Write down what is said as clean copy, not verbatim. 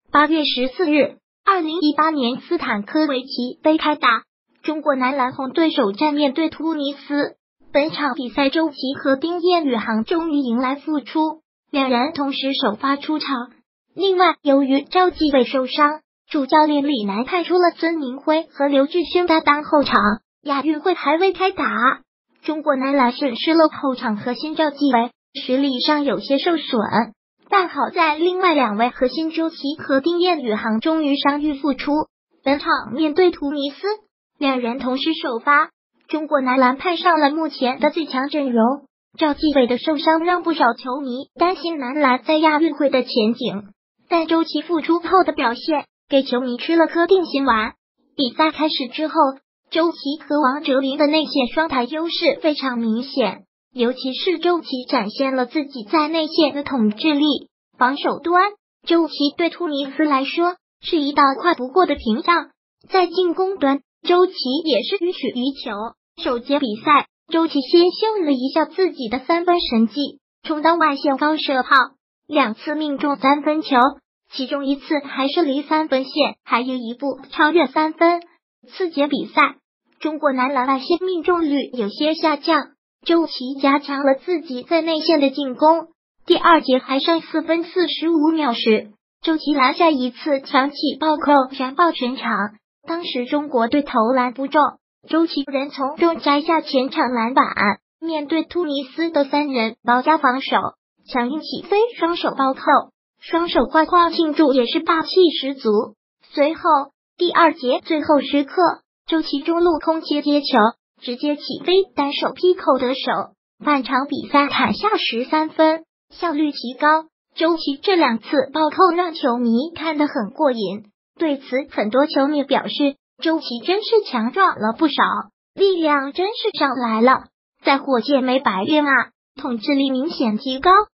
8月14日，2018年斯坦科维奇杯开打，中国男篮红队首战面对突尼斯。本场比赛，周琦和丁彦雨航终于迎来复出，两人同时首发出场。另外，由于赵继伟受伤，主教练李楠派出了孙铭徽和刘志轩搭档后场。亚运会还未开打，中国男篮损失了后场核心赵继伟，实力上有些受损。但好在另外两位核心周琦和丁彦雨航终于伤愈复出。本场面对突尼斯，两人同时首发，中国男篮派上了目前的最强阵容。赵继伟的受伤让不少球迷担心男篮在亚运会的前景，但周琦复出后的表现给球迷吃了颗定心丸。比赛开始之后，周琦和王哲林的内线双台优势非常明显，尤其是周琦展现了自己在内线的统治力。防守端，周琦对突尼斯来说是一道跨不过的屏障，在进攻端，周琦也是予取予求。首节比赛，周琦先秀了一下自己的三分神技，充当外线高射炮，2次命中3分球，其中1次还是离3分线还有一步超越3分。次节比赛，中国男篮外线命中率有些下降，周琦加强了自己在内线的进攻。第二节还剩4分45秒时，周琦拦下一次抢起暴扣，燃爆全场。当时中国队投篮不中，周琦仍从中摘下前场篮板。面对突尼斯的3人包夹防守，强硬起飞，双手暴扣，双手夸夸庆祝也是霸气十足。随后第二节最后时刻，周琦中路空切接球，直接起飞单手劈扣得手，半场比赛砍下13分，效率提高。周琦这2次暴扣让球迷看得很过瘾，对此很多球迷表示，周琦真是强壮了不少，力量真是上来了，在火箭没白练啊，统治力明显提高。